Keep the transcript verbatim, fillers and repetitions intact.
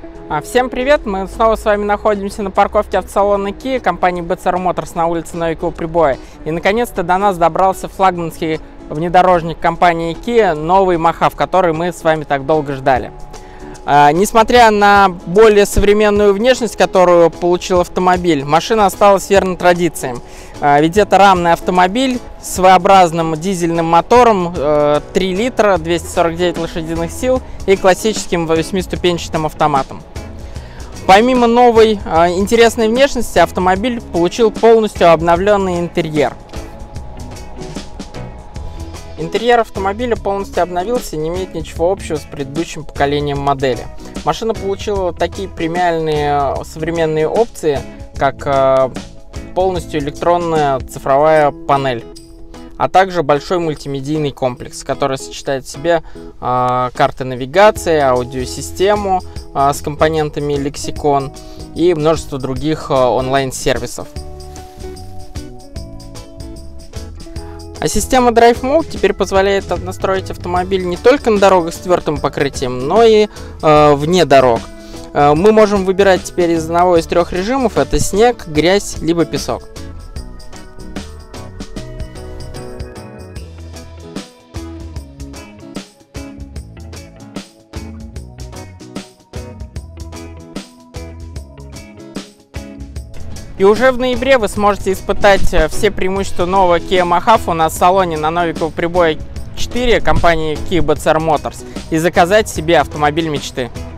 Всем привет! Мы снова с вами находимся на парковке автосалона Kia компании би си ар Motors на улице Новикова-Прибоя. И наконец-то до нас добрался флагманский внедорожник компании Kia, новый Mojave, который мы с вами так долго ждали. А, несмотря на более современную внешность, которую получил автомобиль, машина осталась верна традициям. А, ведь это рамный автомобиль с своеобразным дизельным мотором, э, три литра, двести сорок девять лошадиных сил и классическим восьмиступенчатым автоматом. Помимо новой э, интересной внешности, автомобиль получил полностью обновленный интерьер. Интерьер автомобиля полностью обновился и не имеет ничего общего с предыдущим поколением модели. Машина получила такие премиальные современные опции, как э, полностью электронная цифровая панель, а также большой мультимедийный комплекс, который сочетает в себе э, карты навигации, аудиосистему э, с компонентами лексикон и множество других э, онлайн-сервисов. А система Drive Mode теперь позволяет настроить автомобиль не только на дорогах с твердым покрытием, но и э, вне дорог. Э, мы можем выбирать теперь из одного из трех режимов: это снег, грязь, либо песок. И уже в ноябре вы сможете испытать все преимущества нового Kia Mojave у нас в салоне на Новикова-Прибоя четыре компании Kia би си ар Motors и заказать себе автомобиль мечты.